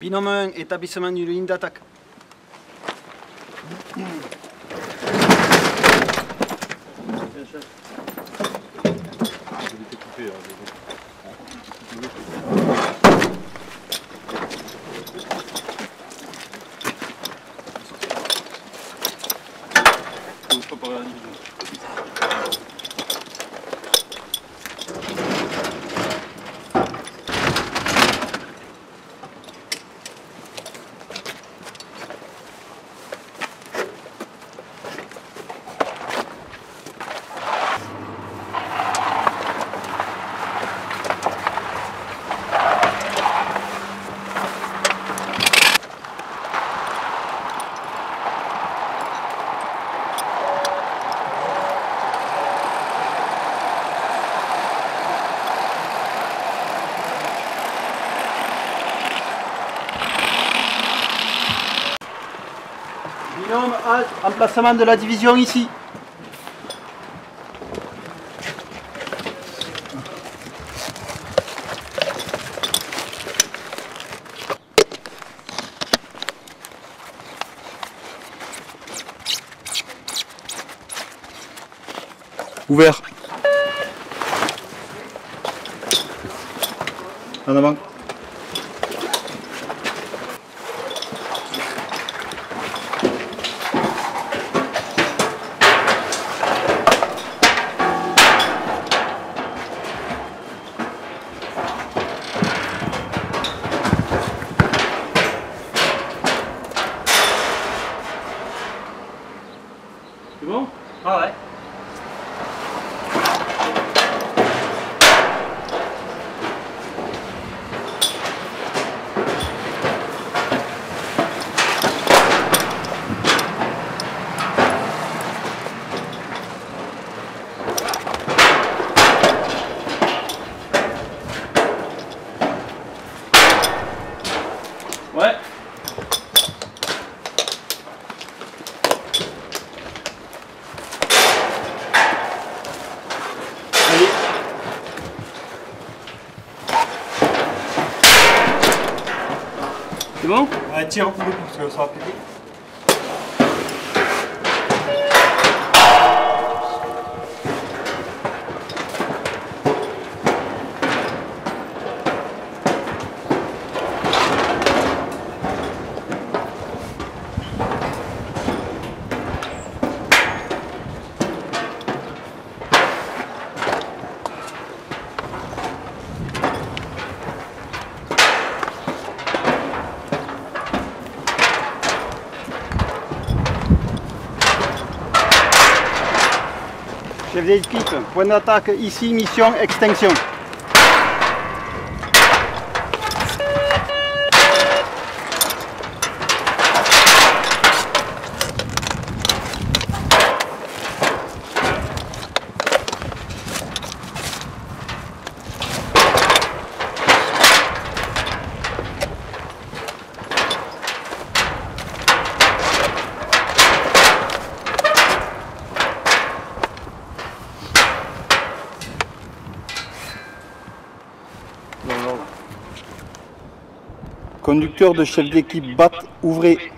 Binôme 1, établissement d'une ligne d'attaque. Binôme A, emplacement de la division ici. Ouvert. En avant. C'est bon? Ah ouais. Ouais. Allez. C'est bon? Ouais, tire un peu parce que ça va péter. Chef d'équipe, point d'attaque ici, mission extinction. Conducteur de chef d'équipe BAT, ouvrez.